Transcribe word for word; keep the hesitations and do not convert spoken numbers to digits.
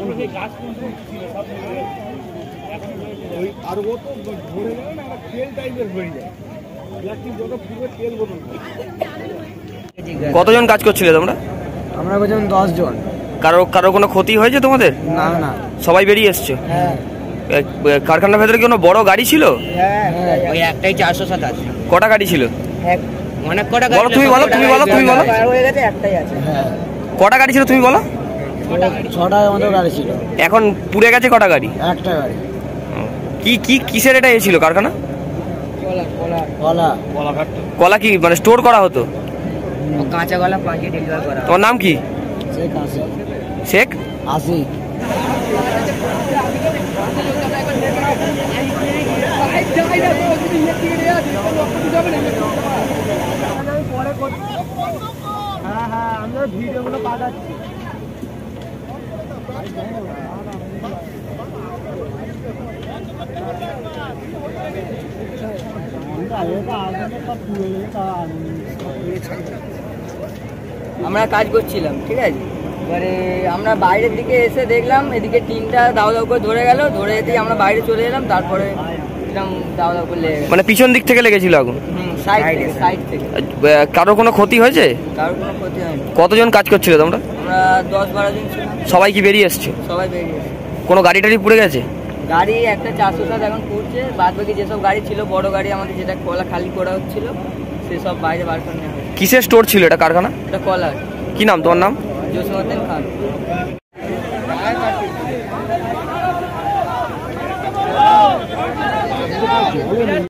আর ও তো ধরে গেলে না একটা তেল টাইপের হয়ে যায়। কতজন কাজ করছিলে তোমরা? আমরা বলছিলাম দশ জন। কারো কারো কোনো ক্ষতি হয়েছে তোমাদের? না না, সবাই বেরিয়ে এসছো? হ্যাঁ। কারখানার ভেতরে কি কোনো বড় গাড়ি ছিল? হ্যাঁ, ওই একটাই চারশো সাতাশ। কটা গাড়ি ছিল? অনেক কটা বলো, তুমি বলো, তুমি বলো, তুমি বলো। হয়ে গেছে, একটাই আছে। কটা গাড়ি ছিল তুমি বলো? ছটা মতো গাড়ি ছিল। এখন পুড়ে গেছে কটা গাড়ি? একটা গাড়ি। কি কি কিসের এটা এ ছিল কারখানা? কলা। কলা কি মানে স্টোর করা হতো? কাঁচা কলা পাঁচিয়ে ডেলিভার করা। তোমার নাম কি? শেখ আসি। শেখ আসি। হ্যাঁ হ্যাঁ, আমরা ভিডিওগুলো পাঠাচ্ছি। আমরা কাজ করছিলাম, ঠিক আছে। এবারে আমরা বাইরের দিকে এসে দেখলাম এদিকে টিনটা দাও দাও করে ধরে গেল, ধরে যেতেই আমরা বাইরে চলে এলাম। তারপরে দাও দাও করে লেগে গেল। মানে পিছন দিক থেকে লেগেছিল আগুন? হুম, সাইড থেকে, সাইড থেকে। কারো কোনো ক্ষতি হয়েছে? কারোর কোনো ক্ষতি হয়নি। কতজন কাজ করছিল তোমরা? আমরা দশ বারো জন ছিলাম। সবাই কি বেরিয়ে এসছো? সবাই বেরিয়ে এসেছে। কোনো গাড়ি টাড়ি পুড়ে গেছে? গাড়ি একটা চারশো সাত এখন পুড়ছে, বাদ বাকি যেসব গাড়ি ছিল বড় গাড়ি আমাদের যেটা কলা খালি করা হচ্ছিল সেসব বাইরে বার করে নেওয়া হয়েছে। কিসের স্টোর ছিল এটা কারখানা? এটা কলার। কি নাম তোমার নাম? জসীমউদ্দিন খান।